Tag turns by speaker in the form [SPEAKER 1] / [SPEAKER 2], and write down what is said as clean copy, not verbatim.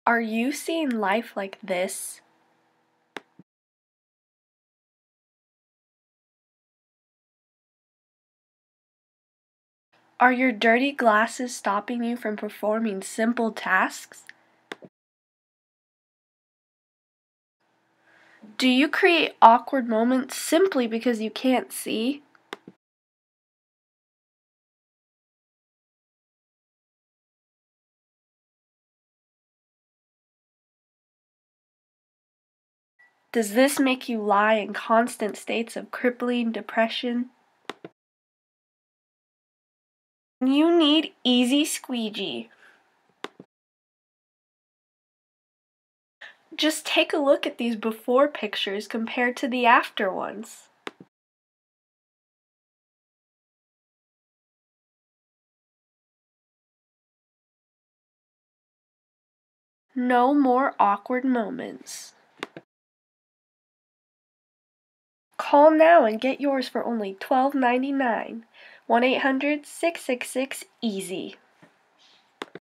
[SPEAKER 1] Are you seeing life like this? Are your dirty glasses stopping you from performing simple tasks? Do you create awkward moments simply because you can't see? Does this make you lie in constant states of crippling depression? You need Easy Squeegee. Just take a look at these before pictures compared to the after ones. No more awkward moments. Call now and get yours for only $12.99. 1-800-666-EASY.